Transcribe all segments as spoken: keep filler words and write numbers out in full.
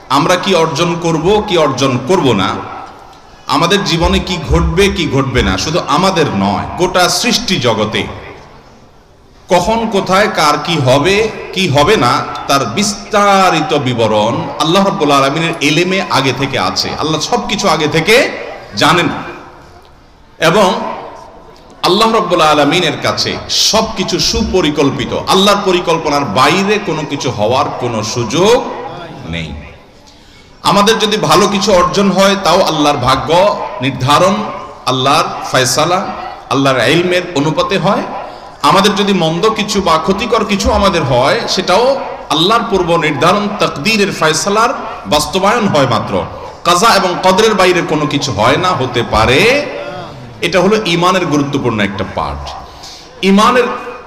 আমরা কি অর্জন করব কি অর্জন করব না, আমাদের জীবনে কি ঘটবে কি ঘটবে না, শুধু আমাদের নয়, গোটা সৃষ্টি জগতে কখন কোথায় কার কি হবে কি হবে না তার বিস্তারিত বিবরণ আল্লাহ রাব্বুল আলামিনের ইলমে আগে থেকে আছে। আল্লাহ সবকিছু আগে থেকে জানেন এবং আল্লাহ রাব্বুল আলামিনের কাছে সবকিছু সুপরিকল্পিত। আল্লাহর পরিকল্পনার বাইরে কোনো কিছু হওয়ার কোনো সুযোগ নেই। আমাদের যদি ভালো কিছু অর্জন হয় তাও আল্লাহর ভাগ্য নির্ধারণ, আল্লাহর ফয়সালা, আল্লাহর ইলমের অনুপাতে হয়। আমাদের যদি মন্দ কিছু বা ক্ষতিকর কিছু আমাদের হয় সেটাও আল্লাহর পূর্ব নির্ধারণ তাকদীরের ফয়সালার বাস্তবায়ন হয় মাত্র। কাজা এবং কদরের বাইরে কোনো কিছু হয় না, হতে পারে। এটা হলো ঈমানের গুরুত্বপূর্ণ একটা পার্ট। ঈমানের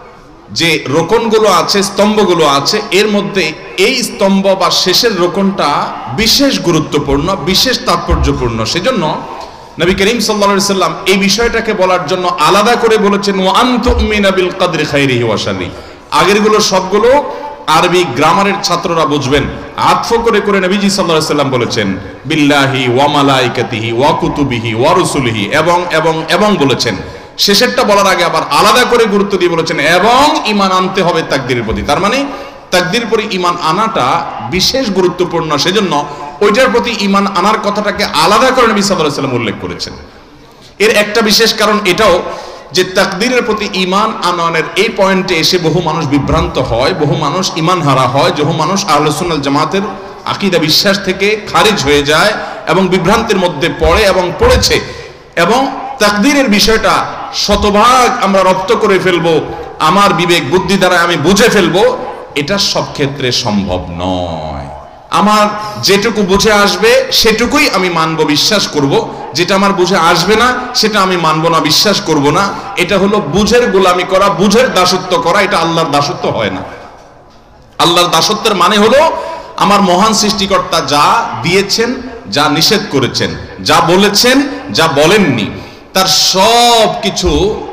যে রোকনগুলো আছে, স্তম্ভগুলো আছে, এর মধ্যে এই স্তম্ভ বা শেষের রোকনটা বিশেষ গুরুত্বপূর্ণ, বিশেষ তাৎপর্যপূর্ণ। সেজন্য নবী করিম সাল্লাল্লাহু আলাইহি সাল্লাম এই বিষয়টাকে বলার জন্য আলাদা করে বলেছেন ওয়া আন তুমিনা বিল কদরি খাইরিহি ওয়া শাররি। আগেরগুলো সবগুলো আরবি গ্রামারের ছাত্ররা বুঝবেন, আতফ করে করে নবীজি সাল্লাল্লাহু আলাইহি সাল্লাম বলেছেন বিল্লাহি ওয়া মালাইকাতিহি ওয়া কুতুবিহি ওয়া রুসুলিহি, এবং এবং এবং বলেছেন। শেষেরটা বলার আগে আবার আলাদা করে গুরুত্ব দিয়ে বলেছেন এবং ঈমান আনতে হবে তাকদীরের প্রতি। তার মানে তাকদীর প্রতি ঈমান আনাটা বিশেষ গুরুত্বপূর্ণ। সেজন্য ওইটার প্রতি ঈমান আনার কথাটাকে আলাদা করে নবী সাল্লাল্লাহু আলাইহি সাল্লাম উল্লেখ করেছেন। এর একটা বিশেষ কারণ এটাও যে তাকদীরের প্রতি ঈমান আনয়নের এই পয়েন্টে এসে বহু মানুষ বিভ্রান্ত হয়, বহু মানুষ ঈমান হারা হয়, বহু মানুষ আহলুস সুন্নাহ ওয়াল জামাতের আকীদা বিশ্বাস থেকে খারিজ হয়ে যায় এবং বিভ্রান্তির মধ্যে পড়ে এবং পড়েছে। এবং তাকদীরের বিষয়টা শতভাগ আমরা রপ্ত করে ফেলবো, আমার বিবেক বুদ্ধি দ্বারা আমি বুঝে ফেলবো, এটা সব ক্ষেত্রে সম্ভব নয়। আমার যেটুকু বুঝে আসবে সেটুকুই আমি মানব, বিশ্বাস করব। যেটা আমার বুঝে আসবে না সেটা আমি মানব না, বিশ্বাস করব না। এটা হলো বুঝের গোলামি করা, বুঝের দাসত্ব করা। এটা আল্লাহর দাসত্ব হয় না। আল্লাহর দাসত্বের মানে হলো আমার মহান সৃষ্টিকর্তা যা দিয়েছেন, যা নিষেধ করেছেন, যা বলেছেন, যা বলেননি, তার সব কিছু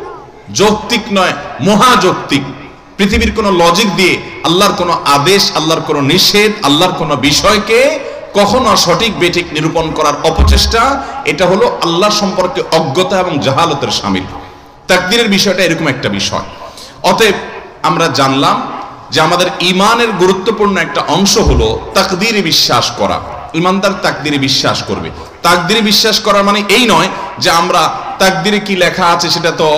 যৌক্তিক নয়, মহাযৌক্তিক। পৃথিবীর কোনো লজিক দিয়ে আল্লাহর কোনো আদেশ, আল্লাহর কোনো নিষেধ, আল্লাহর কোনো বিষয়কে কখনো সঠিক বেঠিক নিরূপণ করার অপচেষ্টা, এটা হলো আল্লাহ সম্পর্কে অজ্ঞতা এবং জাহালতের শামিল। তাকদীরের বিষয়টা এরকম একটা বিষয়। অতএব আমরা জানলাম যে আমাদের ঈমানের গুরুত্বপূর্ণ একটা অংশ হলো তাকদীরে বিশ্বাস করা। ঈমানদার তাকদীরে বিশ্বাস করবে। তাকদীরে বিশ্বাস করা মানে এই নয় যে আমরা তাকদীরে কি লেখা আছে সেটা তো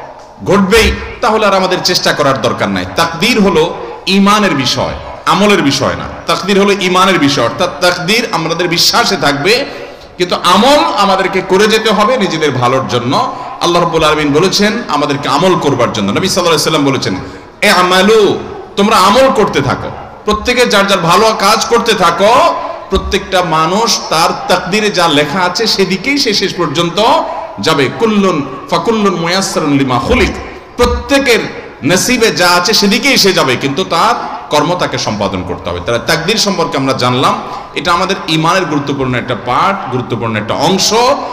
ঘটবেই, তাহলে আর আমাদের চেষ্টা করার দরকার নাই। তাকদীর হলো ঈমানের বিষয়, আমলের বিষয় না। তাকদীর হলো ঈমানের বিষয়, অর্থাৎ তাকদীর আমাদের বিশ্বাসে থাকবে, কিন্তু আমল আমাদেরকে করে যেতে হবে নিজেদের ভালোর জন্য। আল্লাহ রাব্বুল আলামিন বলেছেন আমাদেরকে আমল করবার জন্য। নবী সাল্লাল্লাহু আলাইহি সাল্লাম বলেছেন এ আমালু, তোমরা আমল করতে থাকো, প্রত্যেকে যার যার ভালো কাজ করতে থাকো। প্রত্যেকটা মানুষ তার তাকদীরে যা লেখা আছে সেদিকেই সে শেষ পর্যন্ত যাবে। কুল্লুন ফাকুল্লুন মুয়াসসারুন লিমা খুলিক, প্রত্যেকের নসিবে যা আছে সেদিকেই সে যাবে, কিন্তু তার কর্ম তাকে সম্পাদন করতে হবে। তাহলে তাকদীর সম্পর্কে আমরা জানলাম, এটা আমাদের ঈমানের গুরুত্বপূর্ণ একটা পার্ট, গুরুত্বপূর্ণ একটা অংশ।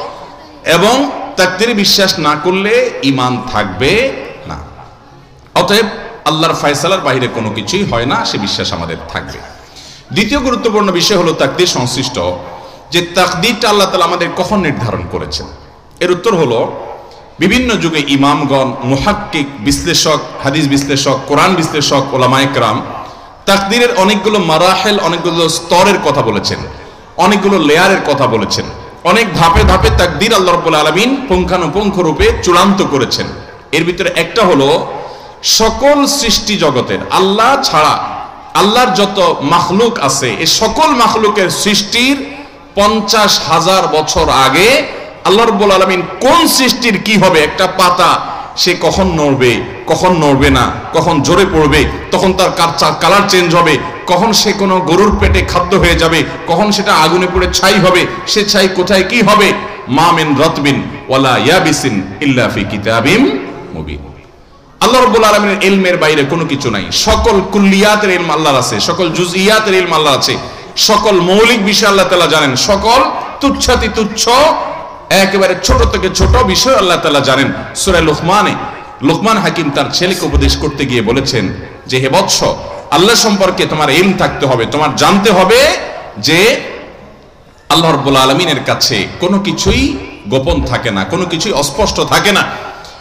এবং তাকদীরে বিশ্বাস না করলে ঈমান থাকবে না। অতএব আল্লাহর ফয়সালার বাইরে কোনো কিছুই হয় না, সে বিশ্বাস আমাদের থাকবে। দ্বিতীয় গুরুত্বপূর্ণ বিষয় হলো তাকদীর সংশ্লিষ্ট যে তাকদীরটা আল্লাহ তাআলা আমাদের কখন নির্ধারণ করেছেন। এর উত্তর হলো বিভিন্ন যুগে ইমামগণ, মুহাক্কিক, বিশ্লেষক, হাদিস বিশ্লেষক, কোরআন বিশ্লেষক, ওলামায়ে কেরাম তাকদীরের অনেকগুলো মারাহেল, অনেকগুলো স্তরের কথা বলেছেন, অনেকগুলো লেয়ারের কথা বলেছেন। অনেক ধাপে ধাপে তাকদীর আল্লাহ রাব্বুল আলামিন পুঙ্খানুপুঙ্খ রূপে চূড়ান্ত করেছেন। এর ভিতরে একটা হলো সকল সৃষ্টি জগতের, আল্লাহ ছাড়া আল্লাহর যত মাখলুক আছে, এই সকল মাখলুকের সৃষ্টির পঞ্চাশ হাজার বছর আগে আল্লাহ রাব্বুল আলামিন কোন সৃষ্টির কি হবে, একটা পাতা সে কখন নড়বে, কখন নড়বে না, কখন জোরে পড়বে, তখন তার কালার চেঞ্জ হবে, কখন সে কোনো গরুর পেটে খাদ্য হয়ে যাবে, কখন সেটা আগুনে পুড়ে ছাই হবে, সে ছাই কোথায় কি হবে। মা মিন রাতবিন ওয়ালা ইয়াবিসিন ইল্লা ফি কিতাবিম মুবিন। আল্লাহ রাব্বুল আলামিনের ইলমের বাইরে কোনো কিছু নাই। সকল কুল্লিয়াতের ইলম আল্লাহর আছে, সকল জুজইয়াতের ইলম আল্লাহর আছে, সকল মৌলিক বিষয় আল্লাহ তাআলা জানেন, সকল তুচ্ছাতি তুচ্ছ একেবারে ছোট থেকে ছোট বিষয় আল্লাহ তাআলা জানেন। সূরা লুকমানে লুকমান হাকিম তার ছেলেকে উপদেশ করতে গিয়ে বলেছেন যে হে বৎস, আল্লাহ সম্পর্কে তোমার ইলম থাকতে হবে, তোমার জানতে হবে যে আল্লাহ রাব্বুল আলামিনের কাছে কোনো কিছুই গোপন থাকে না, কোনো কিছুই অস্পষ্ট থাকে না।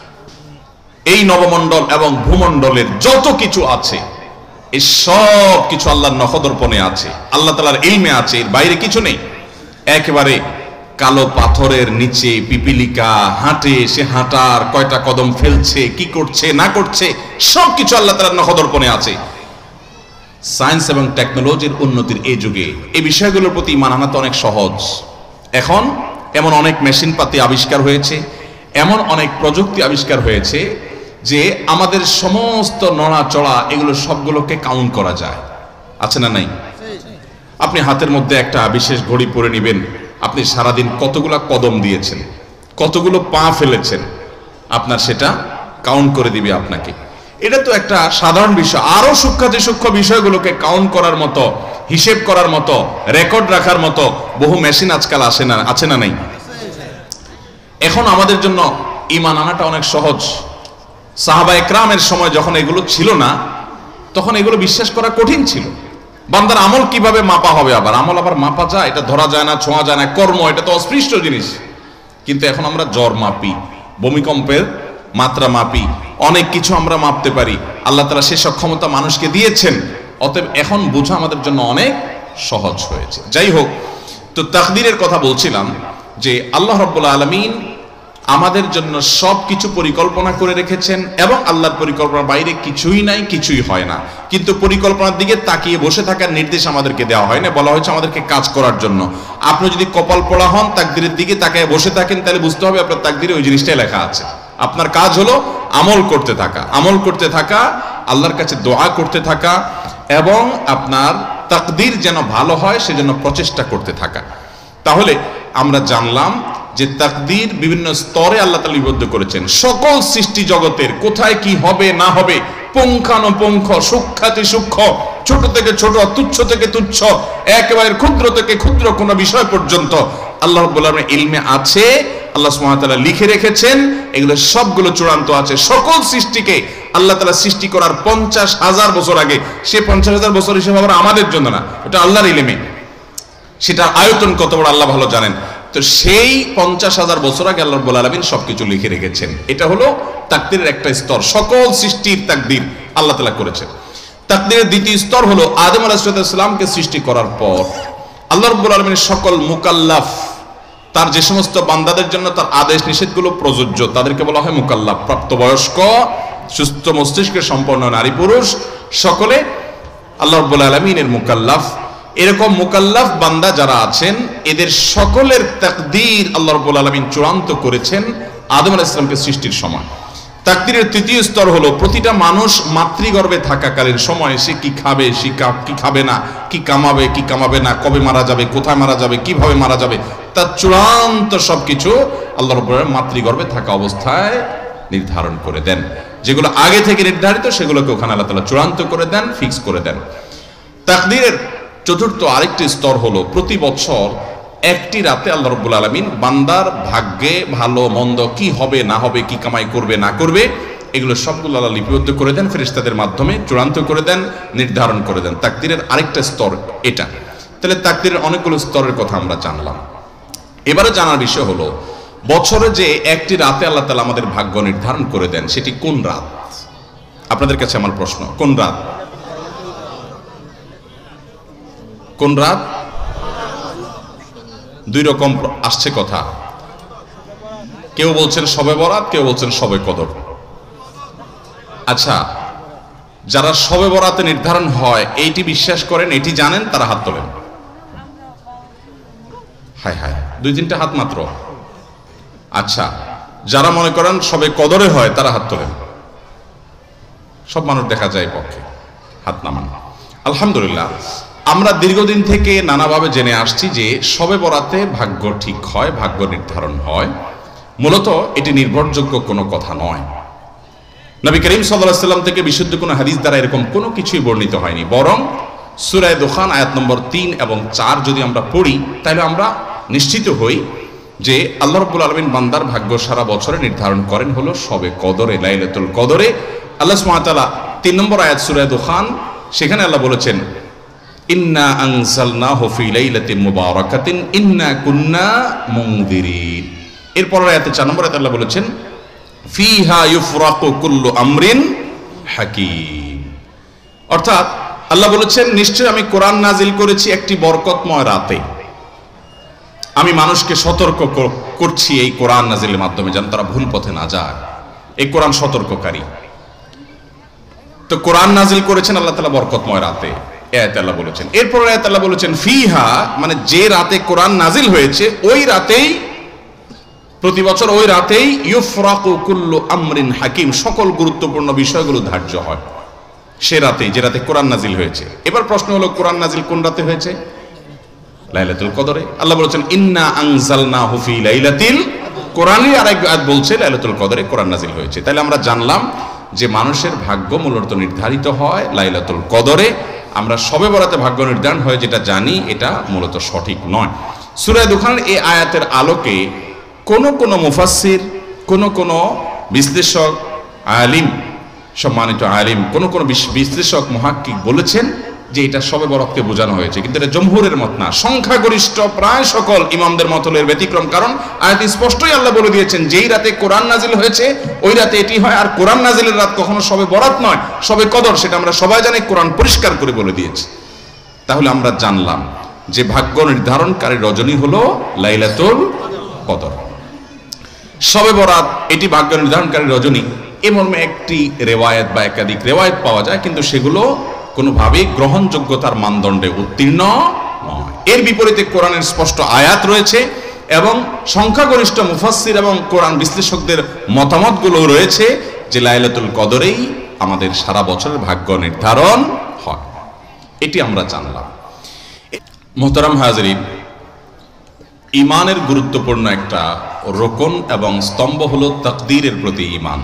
এই নবমণ্ডল এবং ভূমণ্ডলের যত কিছু আছে এই সব কিছু আল্লাহর নখদর্পণে আছে, আল্লাহ তাআলার ইলমে আছে, এর বাইরে কিছু নেই। একেবারে কালো পাথরের নিচে পিপিলিকা হাঁটে, সে হাঁটার কয়টা কদম ফেলছে, কি করছে না করছে, সব কিছু আল্লাহ তাআলার নখদর্পণে আছে। সায়েন্স এবং টেকনোলজির উন্নতির এই যুগে এই বিষয়গুলোর প্রতি ঈমান আনা তো অনেক সহজ। এখন এমন অনেক মেশিন পাতি আবিষ্কার হয়েছে, এমন অনেক প্রযুক্তি আবিষ্কার হয়েছে যে আমাদের সমস্ত নড়াচড়া এগুলো সবগুলোকে কাউন্ট করা যায়। আছে না নাই? আপনি হাতের মধ্যে একটা বিশেষ ঘড়ি পরে নেবেন, আপনি সারাদিন কতগুলো কদম দিয়েছেন, কতগুলো পা ফেলেছেন, আপনার সেটা কাউন্ট করে দিবে আপনাকে। এটা তো একটা সাধারণ বিষয়। আরো সূক্ষ্মাতি সূক্ষ্ম বিষয়গুলোকে কাউন্ট করার মতো, হিসেব করার মতো, রেকর্ড রাখার মতো বহু মেশিন আজকাল আসে না, আছে না নাই? এখন আমাদের জন্য ঈমান আনাটা অনেক সহজ। সাহাবা একরামের সময় যখন এগুলো ছিল না, তখন এগুলো বিশ্বাস করা কঠিন ছিল। বান্দার আমল কিভাবে মাপা হবে? আবার আমল আবার মাপা যায়? এটা ধরা যায় না, ছোঁয়া যায় না। কর্ম এটা তো অস্পৃষ্ট জিনিস। কিন্তু এখন আমরা জ্বর মাপি, ভূমিকম্পের মাত্রা মাপি, অনেক কিছু আমরা মাপতে পারি। আল্লাহ তাআলা সে সক্ষমতা মানুষকে দিয়েছেন, অতএব এখন বোঝা আমাদের জন্য অনেক সহজ হয়েছে। যাই হোক, তো তাকদীরের কথা বলছিলাম যে আল্লাহ রাব্বুল আলামিন আমাদের জন্য সব কিছু পরিকল্পনা করে রেখেছেন এবং আল্লাহর পরিকল্পনার বাইরে কিছুই নাই, কিছুই হয় না। কিন্তু পরিকল্পনার দিকে তাকিয়ে বসে থাকার নির্দেশ আমাদেরকে দেওয়া হয় না, বলা হয়েছে আমাদেরকে কাজ করার জন্য। আপনি যদি কপাল পড়া হন, তাকদীরের দিকে তাকিয়ে বসে থাকেন, তাহলে বুঝতে হবে আপনার তাকদীরে ওই জিনিসটাই লেখা আছে। আপনার কাজ হলো আমল করতে থাকা, আমল করতে থাকা, আল্লাহর কাছে দোয়া করতে থাকা এবং আপনার তাকদীর যেন ভালো হয় সেজন্য প্রচেষ্টা করতে থাকা। তাহলে আমরা জানলাম যে তাকদীর বিভিন্ন স্তরে আল্লাহ তাআলা লিপিবদ্ধ করেছেন। সকল সৃষ্টি জগতের কোথায় কি হবে না হবে পুঙ্খানুপুঙ্খ, সূক্ষ্মাতি সূক্ষ্ম, ছোট থেকে ছোট, তুচ্ছ থেকে তুচ্ছ, একেবারে ক্ষুদ্র থেকে ক্ষুদ্র কোনো বিষয় পর্যন্ত আল্লাহ রাব্বুল আলামিনের ইলমে আছে। আল্লাহ সুবহানাহু ওয়া তাআলা লিখে রেখেছেন, এগুলো সবগুলো চূড়ান্ত আছে। সকল সৃষ্টিকে আল্লাহ তাআলা সৃষ্টি করার পঞ্চাশ হাজার বছর আগে, সে পঞ্চাশ হাজার বছর হিসেবে আবার আমাদের জন্য না, এটা আল্লাহর ইলমে। সেটা আয়তন কত বড় আল্লাহ ভালো জানেন। তো সেই পঞ্চাশ হাজার বছর আগে আল্লাহ রাব্বুল আলামিন সবকিছু লিখে রেখেছেন। এটা হলো তাকদীরের একটা স্তর। সকল সৃষ্টির তাকদীর আল্লাহ তাআলা করেছেন। তাকদীরের দ্বিতীয় স্তর হলো আদম আলাইহিস সালামকে সৃষ্টি করার পর আল্লাহ রাব্বুল আলামিনের সকল মুকাল্লাফ, তার যে সমস্ত বান্দাদের জন্য তার আদেশ নিষেধগুলো প্রযোজ্য, তাদেরকে বলা হয় মুকাল্লাফ। প্রাপ্তবয়স্ক, সুস্থ মস্তিষ্কের সম্পন্ন নারী পুরুষ সকলে আল্লাহ রাব্বুল আলামিনের মুকাল্লাফ। এরকম মুকাল্লাফ বান্দা যারা আছেন, এদের সকলের তাকদীর আল্লাহ রাব্বুল আলামিন চূড়ান্ত করেছেন আদম আলাইহিস সালামকে সৃষ্টির সময়। তাকদীরের তৃতীয় স্তর হলো প্রতিটা মানুষ মাতৃগর্ভে থাকাকালীন সময় সে কি খাবে, সে কি খাবে না, কি কামাবে কি কামাবে না, কবে মারা যাবে, কোথায় মারা যাবে, কিভাবে মারা যাবে, তার চূড়ান্ত সবকিছু আল্লাহ রাব্বুল আলামিন মাতৃগর্ভে থাকা অবস্থায় নির্ধারণ করে দেন। যেগুলো আগে থেকে নির্ধারিত সেগুলোকে ওখানে আল্লাহ তাআলা চূড়ান্ত করে দেন, ফিক্স করে দেন। তাকদীরের চতুর্থ আরেকটি স্তর হলো প্রতি বছর একটি রাতে আল্লাহ রাব্বুল আলামিন বান্দার ভাগ্যে ভালো মন্দ কি হবে না হবে, কি কামাই করবে না করবে, এগুলো সবগুলো আল্লাহ লিপিবদ্ধ করে দেন, ফেরেশতাদের মাধ্যমে চূড়ান্ত করে দেন, নির্ধারণ করে দেন। তাকদীরের আরেকটা স্তর এটা। তাহলে তাকদীরের অনেকগুলো স্তরের কথা আমরা জানলাম। এবারে জানার বিষয় হলো বছরে যে একটি রাতে আল্লাহ তাআলা আমাদের ভাগ্য নির্ধারণ করে দেন, সেটি কোন রাত? আপনাদের কাছে আমার প্রশ্ন, কোন রাত? কোন রাত? দুই রকম আসছে কথা। কেউ বলছেন শবে বরাত, কেউ বলছেন শবে কদর। আচ্ছা, যারা শবে বরাতে নির্ধারণ হয় এইটি বিশ্বাস করেন, এটি জানেন, তারা হাত তোলেন। হায় হায়, দুই তিনটা হাত মাত্র। আচ্ছা, যারা মনে করেন শবে কদরে হয় তারা হাত তোলেন। সব মানুষ দেখা যায় পক্ষে, হাত নামান। আলহামদুলিল্লাহ, আমরা দীর্ঘদিন থেকে নানাভাবে জেনে আসছি যে শবে বরাতে ভাগ্য ঠিক হয়, ভাগ্য নির্ধারণ হয়। মূলত এটি নির্ভরযোগ্য কোনো কথা নয়। নবী করিম সাল্লাল্লাহু আলাইহি ওয়াসাল্লাম থেকে বিশুদ্ধ কোনো হাদিস দ্বারা এরকম কোনো কিছুই বর্ণিত হয়নি। বরং সূরা দুখান আয়াত নম্বর তিন এবং চার যদি আমরা পড়ি, তাহলে আমরা নিশ্চিত হই যে আল্লাহ রাব্বুল আলামিন বান্দার ভাগ্য সারা বছরে নির্ধারণ করেন হলো শবে কদরে, লাইলাতুল কদরে। আল্লাহ সুবহানাহু ওয়া তাআলা তিন নম্বর আয়াত সূরা দুখান, সেখানে আল্লাহ বলেছেন ইন্না আনজালনাহু ফি লাইলাতিন মুবারাকাতিন ইন্না কুন্না মুনদিরিন। এরপর আয়াতে চার নম্বর আয়াতে আল্লাহ বলেছেন ফিহা ইউফরাকু কুল্লু আমরিন হাকিম। অর্থাৎ আল্লাহ বলেছেন নিশ্চয় আমি কোরআন নাজিল করেছি একটি বরকতময় রাতে। আমি মানুষকে সতর্ক করছি এই কোরআন নাজিলের মাধ্যমে যেন তারা ভুল পথে না যায়। এই কোরআন সতর্ককারী। তো কোরআন নাজিল করেছেন আল্লাহ তাআলা বরকতময় রাতে, আয়াতে আল্লাহ বলেছেন। এরপর আয়াতে আল্লাহ বলেছেন ফিহা, মানে যে রাতে কোরআন নাজিল হয়েছে ওই রাতেই, প্রতি বছর ওই রাতেই ইউফরাকু কুল্লু আমরিন হাকিম, সকল গুরুত্বপূর্ণ বিষয়গুলো ধার্য হয় সে রাতে, যে রাতে কোরআন নাজিল হয়েছে। এবার প্রশ্ন হলো কোরআন নাজিল কোন রাতে হয়েছে? লাইলাতুল কদরে। আল্লাহ বলেছেন ইন্না আনজালনাহু ফি লাইলাতিল, কোরআনের আরেক আয়াত বলছে লাইলাতুল কদরে কোরআন নাজিল হয়েছে। তাহলে আমরা জানলাম যে মানুষের ভাগ্য মূলত নির্ধারিত হয় লাইলাতুল কদরে। আমরা শবে বরাতে ভাগ্য নির্ধারণ হয় যেটা জানি, এটা মূলত সঠিক নয়। সূরা দুখানের এই আয়াতের আলোকে কোন কোন মুফাসসির, কোন কোন বিশ্লেষক, আলিম, সম্মানিত আলিম, কোন কোন বিশ্লেষক মুহাক্কিক বলেছেন যে এটা শবে বরাতকে বোঝানো হয়েছে, কিন্তু এটা জমহুরের মত না। সংখ্যাগরিষ্ঠ প্রায় সকল ইমামদের মত হলো এর ব্যতিক্রম। কারণ আয়াত স্পষ্টই আল্লাহ বলে দিয়েছেন যেই রাতে কোরআন নাজিল হয়েছে ওই রাতে এটি হয়। আর কোরআন নাজিলের রাত কখনো শবে বরাত নয়, শবে কদর, সেটা আমরা সবাই জানি, কোরআন পরিষ্কার করে বলে দিয়েছে। তাহলে আমরা জানলাম যে ভাগ্য নির্ধারণকারী রজনী হলো লাইলাতুল কদর। শবে বরাত এটি ভাগ্য নির্ধারণকারী রজনী, এ মর্মে একটি রেওয়ায়েত বা একাধিক রেওয়ায়েত পাওয়া যায়, কিন্তু সেগুলো কোনোভাবেই গ্রহণযোগ্যতার মানদণ্ডে উত্তীর্ণ নয়। এর বিপরীতে কোরআনের স্পষ্ট আয়াত রয়েছে এবং সংখ্যাগরিষ্ঠ মুফাসসির এবং কোরআন বিশ্লেষকদের মতামতগুলো রয়েছে যে লাইলাতুল কদরেই আমাদের সারা বছরের ভাগ্য নির্ধারণ হয়। এটি আমরা জানলাম। মুহতারাম হাজরিন, ঈমানের গুরুত্বপূর্ণ একটা রোকন এবং স্তম্ভ হলো তাকদীরের প্রতি ঈমান।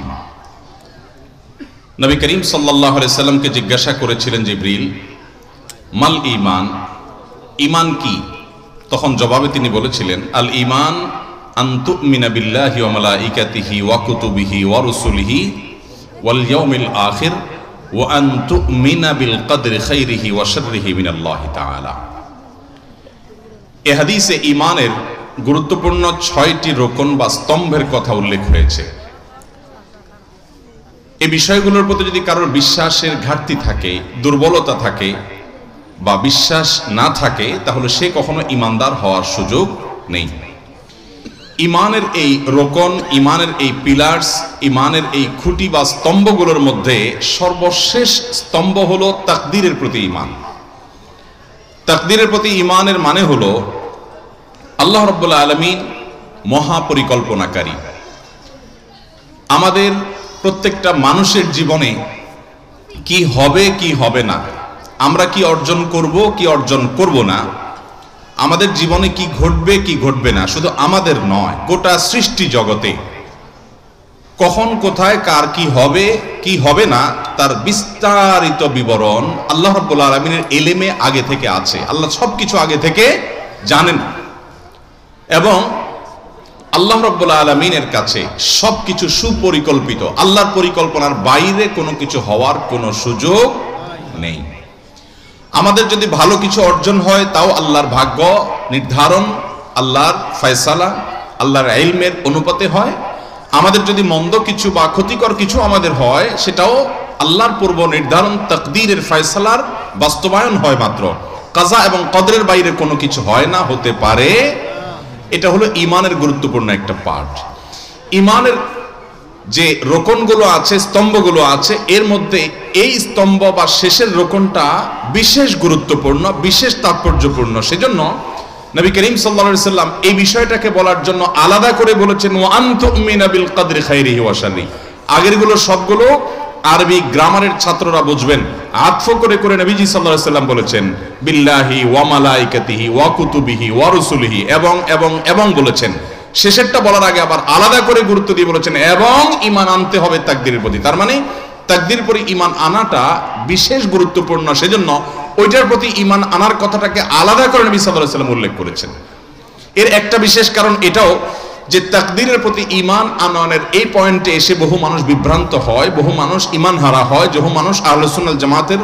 নবী করিম সাল্লাল্লাহু আলাইহি সাল্লামকে জিজ্ঞাসা করেছিলেন জিবরিল, মাল ঈমান, ঈমান কি? তখন জবাবে তিনি বলেছিলেন আল ঈমান আন তুমিনা বিল্লাহি ওয়া মালাইকাতিহি ওয়া কুতুবিহি ওয়া রুসুলিহি ওয়াল ইয়াউমিল আখির ওয়া আন তুমিনা বিল কদরি খাইরিহি ওয়া শাররিহি মিনাল্লাহি তাআলা। এই হাদিসে ঈমানের গুরুত্বপূর্ণ ছয়টি রোকন বা স্তম্ভের কথা উল্লেখ হয়েছে। এই বিষয়গুলোর প্রতি যদি কারোর বিশ্বাসের ঘাটতি থাকে, দুর্বলতা থাকে বা বিশ্বাস না থাকে, তাহলে সে কখনো ঈমানদার হওয়ার সুযোগ নেই। ঈমানের এই রোকন, ঈমানের এই পিলার্স, ঈমানের এই খুঁটি বা স্তম্ভগুলোর মধ্যে সর্বশেষ স্তম্ভ হলো তাকদীরের প্রতি ঈমান। তাকদীরের প্রতি ঈমানের মানে হলো আল্লাহ রাব্বুল আলামিন মহাপরিকল্পনাকারী। আমাদের প্রত্যেকটা মানুষের জীবনে কি হবে কি হবে না, আমরা কি অর্জন করব কি অর্জন করব না, আমাদের জীবনে কি ঘটবে কি ঘটবে না, শুধু আমাদের নয়, গোটা সৃষ্টি জগতে কখন কোথায় কার কি হবে কি হবে না তার বিস্তারিত বিবরণ আল্লাহ রাব্বুল আলামিনের ইলমে আগে থেকে আছে। আল্লাহ সবকিছু আগে থেকে জানেন এবং আল্লাহ রাব্বুল আলামিনের কাছে সবকিছু সুপরিকল্পিত। আল্লাহর পরিকল্পনার বাইরে কোনো কিছু হওয়ার কোনো সুযোগ নেই। আমাদের যদি ভালো কিছু অর্জন হয় তাও আল্লাহর ভাগ্য নির্ধারণ, আল্লাহর ফয়সালা, আল্লাহর ইলমের অনুপাতে হয়। আমাদের যদি মন্দ কিছু বা ক্ষতিকর কিছু আমাদের হয় সেটাও আল্লাহর পূর্ব নির্ধারণ তাকদীরের ফয়সালার বাস্তবায়ন হয় মাত্র। কাজা এবং কদরের বাইরে কোনো কিছু হয় না, হতে পারে। এটা হলো ঈমানের গুরুত্বপূর্ণ একটা পার্ট। ঈমানের যে রোকনগুলো আছে, স্তম্ভগুলো আছে, এর মধ্যে এই স্তম্ভ বা শেষের রোকনটা বিশেষ গুরুত্বপূর্ণ, বিশেষ তাৎপর্যপূর্ণ। সেজন্য নবী করিম সাল্লাল্লাহু আলাইহি সাল্লাম এই বিষয়টাকে বলার জন্য আলাদা করে বলেছেন ওয়া আন তুমিনা বিল কদরি খাইরিহি ওয়া শাররিহি। আগেরগুলো সবগুলো আরবি গ্রামারের ছাত্ররা বুঝবেন। আতফ করে করে নবীজি সাল্লাল্লাহু আলাইহি সাল্লাম বলেছেন বিল্লাহি ওয়া মালাইকাতিহি ওয়া কুতুবিহি ওয়া রুসুলিহি, এবং এবং এবং বলেছেন। শেষেরটা বলার আগে আবার আলাদা করে গুরুত্ব দিয়ে বলেছেন এবং ঈমান আনতে হবে তাকদীরের প্রতি। তার মানে তাকদীর পরে ঈমান আনাটা বিশেষ গুরুত্বপূর্ণ। সেজন্য ওইটার প্রতি ঈমান আনার কথাটাকে আলাদা করে নবী সাল্লাল্লাহু আলাইহি সাল্লাম উল্লেখ করেছেন। এর একটা বিশেষ কারণ এটাও যে তাকদীরের প্রতি ঈমান আনয়নের এই পয়েন্টে এসে বহু মানুষ বিভ্রান্ত হয়, বহু মানুষ ঈমান হারা হয়, বহু মানুষ আহলে সুন্নাত জামাতের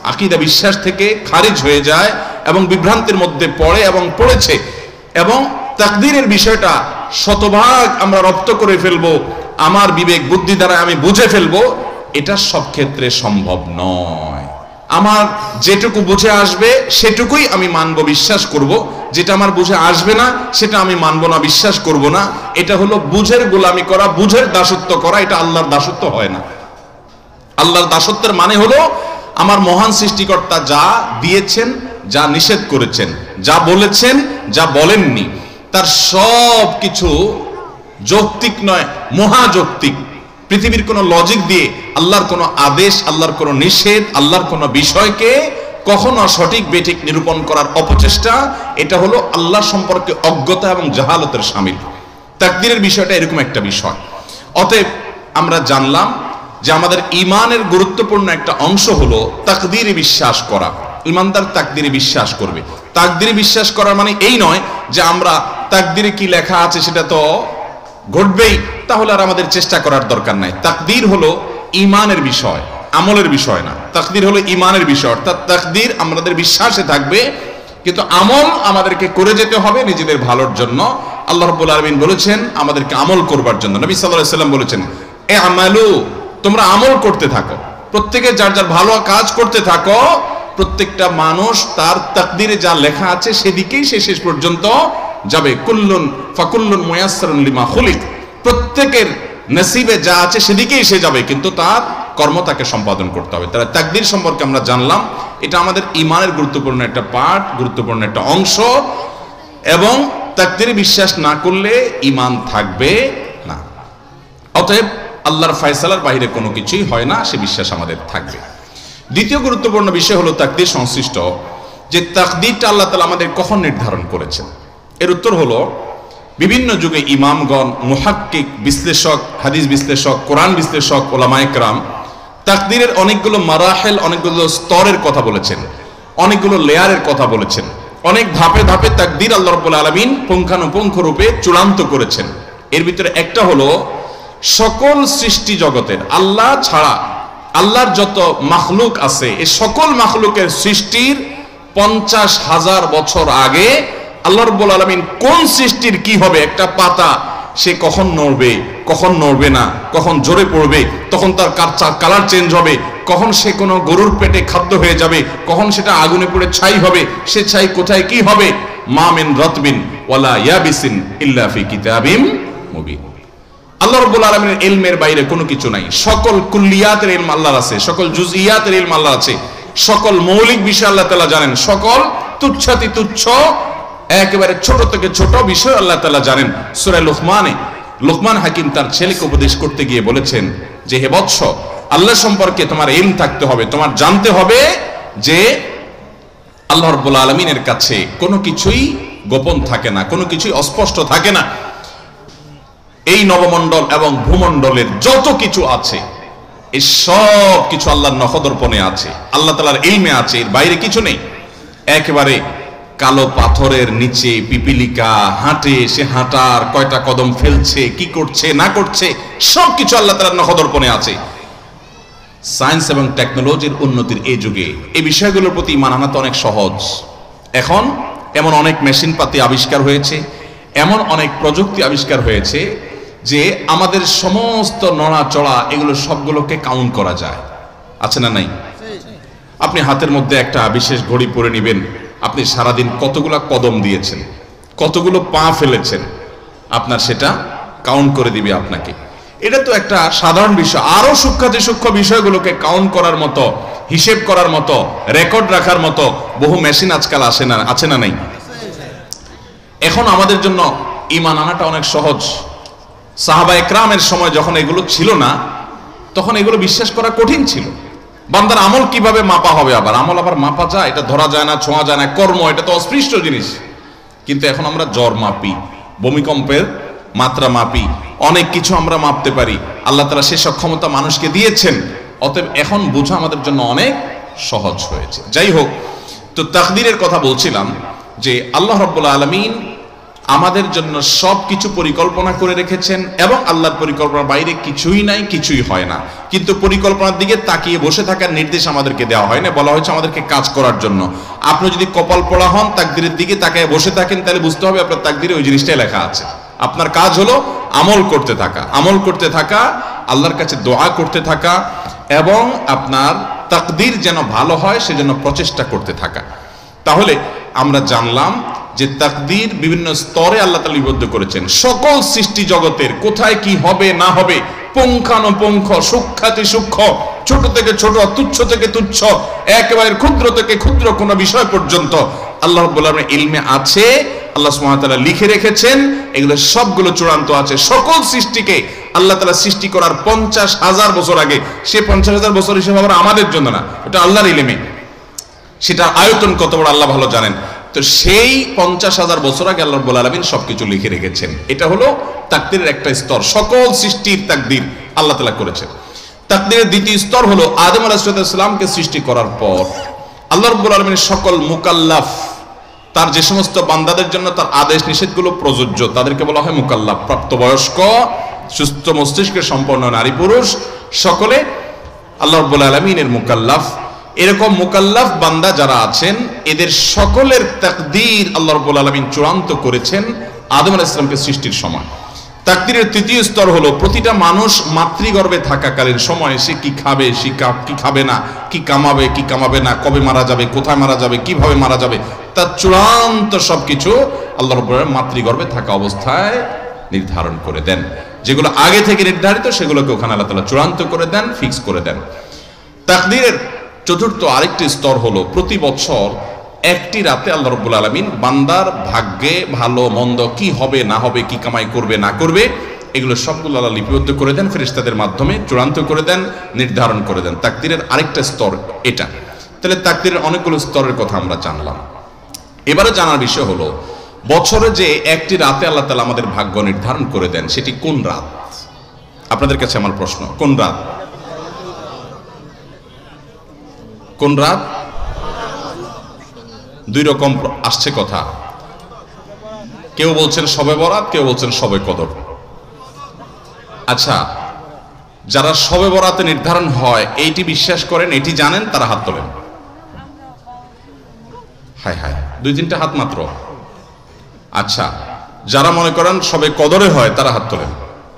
আকীদা বিশ্বাস থেকে খারিজ হয়ে যায় এবং বিভ্রান্তির মধ্যে পড়ে এবং পড়েছে, এবং তাকদীরের বিষয়টা শতভাগ আমরা রপ্ত করে ফেলবো, আমার বিবেক বুদ্ধি দ্বারা আমি বুঝে ফেলবো, এটা সব ক্ষেত্রে সম্ভব নয়। আমার যেটুকু বুঝে আসবে সেটুকুই আমি মানবো, বিশ্বাস করব। যেটা আমার বুঝে আসবে না সেটা আমি মানবো না, বিশ্বাস করব না। এটা হলো বুঝের গোলামি করা, বুঝের দাসত্ব করা। এটা আল্লাহর দাসত্ব হয় না। আল্লাহর দাসত্বের মানে হলো আমার মহান সৃষ্টিকর্তা যা দিয়েছেন, যা নিষেধ করেছেন, যা বলেছেন, যা বলেননি, তার সব কিছু যৌক্তিক নয়, মহাযৌক্তিক। পৃথিবীর কোনো লজিক দিয়ে আল্লাহর কোনো আদেশ, আল্লাহর কোনো নিষেধ, আল্লাহর কোনো বিষয়কে কখনো সঠিক বেঠিক নিরূপণ করার অপচেষ্টা, এটা হলো আল্লাহ সম্পর্কে অজ্ঞতা এবং জাহালতের শামিল। তাকদীরের বিষয়টা এরকম একটা বিষয়। অতএব আমরা জানলাম যে আমাদের ঈমানের গুরুত্বপূর্ণ একটা অংশ হলো তাকদীরে বিশ্বাস করা। ঈমানদার তাকদীরে বিশ্বাস করবে। তাকদীরে বিশ্বাস করার মানে এই নয় যে আমরা তাকদীরে কি লেখা আছে সেটা তো ঘটবেই, তাহলে আর আমাদের চেষ্টা করার দরকার নাই। তাকদীর হলো ঈমানের বিষয়, আমলের বিষয় না। তাকদীর হলো ঈমানের বিষয়, অর্থাৎ তাকদীর আমাদের বিশ্বাসে থাকবে, কিন্তু আমল আমাদেরকে করে যেতে হবে নিজেদের ভালোর জন্য। আল্লাহ রাব্বুল আলামিন বলেছেন আমাদেরকে আমল করবার জন্য। নবী সাল্লাল্লাহু আলাইহি ওয়াসাল্লাম বলেছেন, এ আমালু, তোমরা আমল করতে থাকো, প্রত্যেকে যার যার ভালো কাজ করতে থাকো। প্রত্যেকটা মানুষ তার তাকদীরে যা লেখা আছে সেদিকেই সে শেষ পর্যন্ত যাবে। কুল্লুন ফাকুল্লুন মুয়াসসারুন লিমা খুলিক, প্রত্যেকের নসিবে যা আছে সেদিকেই সে যাবে, কিন্তু তার কর্ম তাকে সম্পাদন করতে হবে। তাহলে তাকদীর সম্পর্কে আমরা জানলাম, এটা আমাদের ঈমানের গুরুত্বপূর্ণ একটা পার্ট, গুরুত্বপূর্ণ একটা অংশ, এবং তাকদীরে বিশ্বাস না করলে ঈমান থাকবে না। অতএব আল্লাহর ফয়সালার বাইরে কোনো কিছুই হয় না, সে বিশ্বাস আমাদের থাকবে। দ্বিতীয় গুরুত্বপূর্ণ বিষয় হলো তাকদীর সংশ্লিষ্ট যে তাকদীরটা আল্লাহ তাআলা আমাদের কখন নির্ধারণ করেছেন। এর উত্তর হলো বিভিন্ন যুগে ইমামগণ, মুহাক্কিক, বিশ্লেষক, হাদিস বিশ্লেষক, কোরআন বিশ্লেষক, ওলামায়ে কেরাম তাকদীরের অনেকগুলো মারাহেল, অনেকগুলো স্তরের কথা বলেছেন, অনেকগুলো লেয়ারের কথা বলেছেন, অনেক ধাপে ধাপে তাকদীর আল্লাহ রাব্বুল আলামিন পুঙ্খানুপুঙ্খ রূপে চূড়ান্ত করেছেন। এর ভিতরে একটা হলো সকল সৃষ্টি জগতের, আল্লাহ ছাড়া আল্লাহর যত মাখলুক আছে, এই সকল মাখলুকের সৃষ্টির পঞ্চাশ হাজার বছর আগে আল্লাহ রাব্বুল আলামিন কোন সৃষ্টির কি হবে, একটা পাতা সে কখন নড়বে, কখন নড়বে না, কখন জোরে পড়বে, তখন তার কালার চেঞ্জ হবে, কখন সে কোনো গরুর পেটে খাদ্য হয়ে যাবে, কখন সেটা আগুনে পড়ে ছাই হবে, সে ছাই কোথায় কি হবে, মা মিন রাতবিন ওয়ালা ইয়াবিসিন ইল্লা ফি কিতাবিম মুবিন। আল্লাহ রাব্বুল আলামিনের ইলমের বাইরে কোনো কিছু নাই। সকল কুল্লিয়াতের ইলম আল্লাহর আছে, সকল জুজইয়াতের ইলম আল্লাহর আছে, সকল মৌলিক বিষয় আল্লাহ তাআলা জানেন, সকল তুচ্ছাতি তুচ্ছ একেবারে ছোট থেকে ছোট বিষয় আল্লাহ তাআলা জানেন। সূরা লুকমানে লুকমান হাকিম তার ছেলেকে উপদেশ করতে গিয়ে বলেছেন যে, হে বৎস, আল্লাহ সম্পর্কে তোমার ইলম থাকতে হবে, তোমার জানতে হবে যে আল্লাহ রাব্বুল আলামিনের কাছে কোনো কিছুই গোপন থাকে না, কোনো কিছুই অস্পষ্ট থাকে না। এই নবমণ্ডল এবং ভূমণ্ডলের যত কিছু আছে, এই সব কিছু আল্লাহর নখদর্পণে আছে, আল্লাহ তাআলার ইলমে আছে, এর বাইরে কিছু নেই। একেবারে কালো পাথরের নিচে পিপিলিকা হাঁটে, সে হাঁটার কয়টা কদম ফেলছে, কি করছে না করছে, সব কিছু আল্লাহ তাআলার নখদর্পণে আছে। সায়েন্স এবং টেকনোলজির উন্নতির এই যুগে এই বিষয়গুলোর প্রতি ঈমান আনা তো অনেক সহজ। এখন এমন অনেক মেশিন পাতি আবিষ্কার হয়েছে, এমন অনেক প্রযুক্তি আবিষ্কার হয়েছে যে আমাদের সমস্ত নড়াচড়া এগুলো সবগুলোকে কাউন্ট করা যায়। আছে না নাই? আপনি হাতের মধ্যে একটা বিশেষ ঘড়ি পরে নেবেন, আপনি সারাদিন কতগুলা কদম দিয়েছেন, কতগুলো পা ফেলেছেন, আপনার সেটা কাউন্ট করে দিবে আপনাকে। এটা তো একটা সাধারণ বিষয়। আরো সূক্ষ্মাতি সূক্ষ্ম বিষয়গুলোকে কাউন্ট করার মতো, হিসেব করার মতো, রেকর্ড রাখার মতো বহু মেশিন আজকাল আসে না, আছে না নাই? এখন আমাদের জন্য ঈমান আনাটা অনেক সহজ। সাহাবা একরামের সময় যখন এগুলো ছিল না, তখন এগুলো বিশ্বাস করা কঠিন ছিল। বান্দার আমল কিভাবে মাপা হবে, আবার আমল আবার মাপা যায়, এটা ধরা যায় না, ছোঁয়া যায় না, কর্ম এটা তো অস্পৃষ্ট জিনিস। কিন্তু এখন আমরা জ্বর মাপি, ভূমিকম্পের মাত্রা মাপি, অনেক কিছু আমরা মাপতে পারি। আল্লাহ তাআলা সে সক্ষমতা মানুষকে দিয়েছেন, অতএব এখন বোঝা আমাদের জন্য অনেক সহজ হয়েছে। যাই হোক, তো তাকদীরের কথা বলছিলাম যে আল্লাহ রাব্বুল আলামিন আমাদের জন্য সব কিছু পরিকল্পনা করে রেখেছেন এবং আল্লাহর পরিকল্পনার বাইরে কিছুই নাই, কিছুই হয় না। কিন্তু পরিকল্পনার দিকে তাকিয়ে বসে থাকার নির্দেশ আমাদেরকে দেওয়া হয় না, বলা হয়েছে আমাদেরকে কাজ করার জন্য। আপনি যদি কপাল পোড়া হন, তাকদীরের দিকে তাকিয়ে বসে থাকেন, তাহলে বুঝতে হবে আপনার তাকদীরে ওই জিনিসটাই লেখা আছে। আপনার কাজ হলো আমল করতে থাকা, আমল করতে থাকা, আল্লাহর কাছে দোয়া করতে থাকা এবং আপনার তাকদীর যেন ভালো হয় সেজন্য প্রচেষ্টা করতে থাকা। তাহলে আমরা জানলাম যে তাকদীর বিভিন্ন স্তরে আল্লাহ তাআলা লিপিবদ্ধ করেছেন। সকল সৃষ্টি জগতের কোথায় কি হবে না হবে পুঙ্খানুপুঙ্খ, সূক্ষ্মাতি সূক্ষ্ম, ছোট থেকে ছোট, তুচ্ছ থেকে তুচ্ছ, একেবারে ক্ষুদ্র থেকে ক্ষুদ্র কোন বিষয় পর্যন্ত আল্লাহ রাব্বুল আলামিনের ইলমে আছে, আল্লাহ সুবহানাহু ওয়া তাআলা লিখে রেখেছেন। এগুলো সবগুলো চূড়ান্ত আছে। সকল সৃষ্টিকে আল্লাহ তাআলা সৃষ্টি করার পঞ্চাশ হাজার বছর আগে, সে পঞ্চাশ হাজার বছর হিসেবে আবার আমাদের জন্য না, এটা আল্লাহর ইলমে, সেটা আয়তন কত বড় আল্লাহ ভালো জানেন। তো সেই পঞ্চাশ হাজার বছর আগে আল্লাহ রাব্বুল আলামিন সবকিছু লিখে রেখেছেন। এটা হলো তাকদীরের একটা স্তর, সকল সৃষ্টির তাকদীর আল্লাহ তাআলা করেছেন। তাকদীরের দ্বিতীয় স্তর হলো আদম আলাইহিস সালামকে সৃষ্টি করার পর আল্লাহ রাব্বুল আলামিনের সকল মুকাল্লাফ, তার যে সমস্ত বান্দাদের জন্য তার আদেশ নিষেধগুলো প্রযোজ্য, তাদেরকে বলা হয় মুকাল্লাফ। প্রাপ্তবয়স্ক, সুস্থ মস্তিষ্কের সম্পন্ন নারী পুরুষ সকলে আল্লাহ রাব্বুল আলামিনের মুকাল্লাফ। এরকম মুকাল্লাফ বান্দা যারা আছেন, এদের সকলের তাকদীর আল্লাহ রাব্বুল আলামিন চূড়ান্ত করেছেন আদম আলাইহিস সালামকে সৃষ্টির সময়। তাকদীরের তৃতীয় স্তর হলো প্রতিটা মানুষ মাতৃগর্ভে থাকাকালীন সময়ে সে কি খাবে, সে কি খাবে না, কি কামাবে, কি কামাবে না, কবে মারা যাবে, কোথায় মারা যাবে, কিভাবে মারা যাবে, তার চূড়ান্ত সবকিছু আল্লাহ রাব্বুল আলামিন মাতৃগর্ভে থাকা অবস্থায় নির্ধারণ করে দেন। যেগুলো আগে থেকে নির্ধারিত সেগুলোকে ওখানে আল্লাহ তাআলা চূড়ান্ত করে দেন, ফিক্স করে দেন। তাকদীরের চতুর্থ আরেকটি স্তর হলো প্রতি বছর একটি রাতে আল্লাহ রাব্বুল আলামিন বান্দার ভাগ্যে ভালো মন্দ কি হবে না হবে, কি কামাই করবে না করবে, এগুলো সবগুলো আল্লাহ লিপিবদ্ধ করে দেন, ফেরেশতাদের মাধ্যমে চূড়ান্ত করে দেন, নির্ধারণ করে দেন। তাকদীরের আরেকটা স্তর এটা। তাহলে তাকদীরের অনেকগুলো স্তরের কথা আমরা জানলাম। এবারে জানার বিষয় হলো বছরে যে একটি রাতে আল্লাহ তাআলা আমাদের ভাগ্য নির্ধারণ করে দেন, সেটি কোন রাত? আপনাদের কাছে আমার প্রশ্ন, কোন রাত? কোন রাত? দুই রকম আসছে কথা। কেউ বলছেন শবে বরাত, কেউ বলছেন শবে কদর। আচ্ছা, যারা শবে বরাতে নির্ধারণ হয় এইটি বিশ্বাস করেন, এটি জানেন, তারা হাত তোলেন। হায় হায়, দুই তিনটা হাত মাত্র। আচ্ছা, যারা মনে করেন শবে কদরে হয় তারা হাত তোলেন।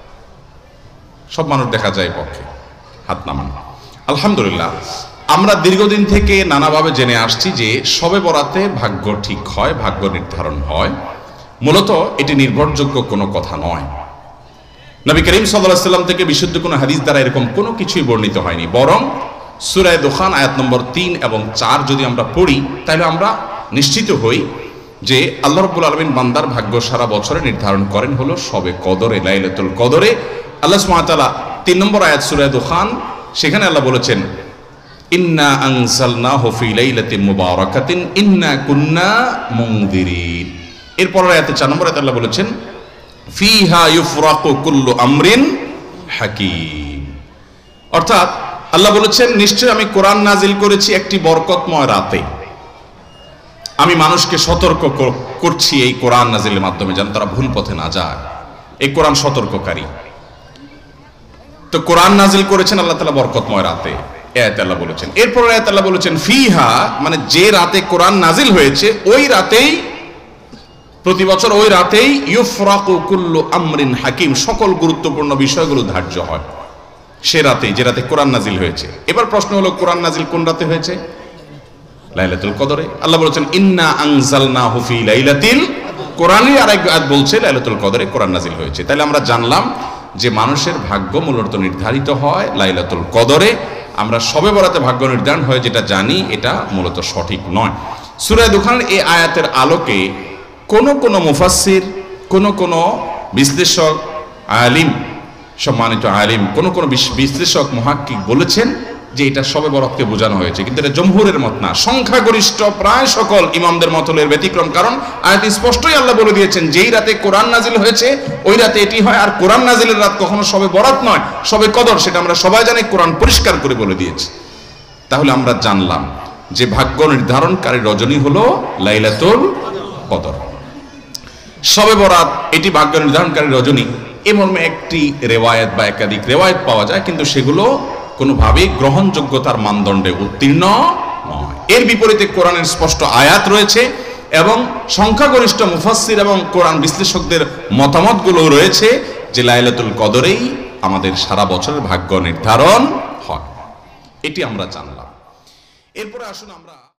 সব মানুষ দেখা যায় পক্ষে, হাত নামান। আলহামদুলিল্লাহ, আমরা দীর্ঘদিন থেকে নানাভাবে জেনে আসছি যে শবে বরাতে ভাগ্য ঠিক হয়, ভাগ্য নির্ধারণ হয়। মূলত এটি নির্ভরযোগ্য কোনো কথা নয়। নবী করিম সাল্লাল্লাহু আলাইহি ওয়াসাল্লাম থেকে বিশুদ্ধ কোনো হাদিস দ্বারা এরকম কোনো কিছুই বর্ণিত হয়নি। বরং সূরা দুখান আয়াত নম্বর তিন এবং চার যদি আমরা পড়ি, তাহলে আমরা নিশ্চিত হই যে আল্লাহ রাব্বুল আলামিন বান্দার ভাগ্য সারা বছরে নির্ধারণ করেন হলো শবে কদরে, লাইলাতুল কদরে। আল্লাহ সুবহানাহু ওয়া তাআলা তিন নম্বর আয়াত সূরা দুখান, সেখানে আল্লাহ বলেছেন ইন্না আনজালনাহু ফি লাইলাতিন মুবারাকাতিন ইন্না কুন্না মুনদিরিন। এরপর আয়াতে চার নম্বর আয়াতে আল্লাহ বলেছেন ফিহা ইউফরাকু কুল্লু আমরিন হাকিম। অর্থাৎ আল্লাহ বলেছেন নিশ্চয় আমি কোরআন নাজিল করেছি একটি বরকতময় রাতে। আমি মানুষকে সতর্ক করছি এই কোরআন নাজিলের মাধ্যমে যেন তারা ভুল পথে না যায়। এই কোরআন সতর্ককারী। তো কোরআন নাজিল করেছেন আল্লাহ তাআলা বরকতময় রাতে, আয়াতে আল্লাহ বলেছেন। এরপর আয়াতে আল্লাহ বলেছেন ফিহা, মানে যে রাতে কোরআন নাজিল হয়েছে ওই রাতেই, প্রতি বছর ওই রাতেই ইউফরাকু কুল্লু আমরিন হাকিম, সকল গুরুত্বপূর্ণ বিষয়গুলো ধার্য হয় সে রাতেই, যে রাতে কোরআন নাজিল হয়েছে। এবার প্রশ্ন হলো কোরআন নাজিল কোন রাতে হয়েছে? লাইলাতুল কদরে। আল্লাহ বলেছেন ইন্না আনজালনাহু ফি লাইলাতিল, কোরআনের আরেক আয়াত বলছে লাইলাতুল কদরে কোরআন নাজিল হয়েছে। তাহলে আমরা জানলাম যে মানুষের ভাগ্য মূলত নির্ধারিত হয় লাইলাতুল কদরে। আমরা শবে বরাতে ভাগ্য নির্ধারণ হয় যেটা জানি, এটা মূলত সঠিক নয়। সূরা দুখানের এই আয়াতের আলোকে কোন কোন মুফাসসির, কোন কোন বিশ্লেষক, আলিম, সম্মানিত আলিম, কোন কোন বিশ্লেষক মুহাক্কিক বলেছেন যে এটা শবে বরাতকে বোঝানো হয়েছে, কিন্তু এটা জমহুরের মত না। সংখ্যাগরিষ্ঠ প্রায় সকল ইমামদের মত হলো এর ব্যতিক্রম। কারণ আয়াত স্পষ্টই আল্লাহ বলে দিয়েছেন যেই রাতে কোরআন নাজিল হয়েছে ওই রাতে এটি হয়। আর কোরআন নাজিলের রাত কখনো শবে বরাত নয়, শবে কদর, সেটা আমরা সবাই জানি, কোরআন পরিষ্কার করে বলে দিয়েছে। তাহলে আমরা জানলাম যে ভাগ্য নির্ধারণকারী রজনী হলো লাইলাতুল কদর। শবে বরাত এটি ভাগ্য নির্ধারণকারী রজনী, এ মর্মে একটি রেওয়ায়েত বা একাধিক রেওয়ায়েত পাওয়া যায়, কিন্তু সেগুলো কোনোভাবেই গ্রহণযোগ্যতার মানদণ্ডে উত্তীর্ণ নয়। এর বিপরীতে কোরআনের স্পষ্ট আয়াত রয়েছে এবং সংখ্যাগরিষ্ঠ মুফাসসির এবং কোরআন বিশ্লেষকদের মতামতগুলো রয়েছে যে লাইলাতুল কদরেই আমাদের সারা বছরের ভাগ্য নির্ধারণ হয়। এটি আমরা জানলাম। এরপরে আসুন আমরা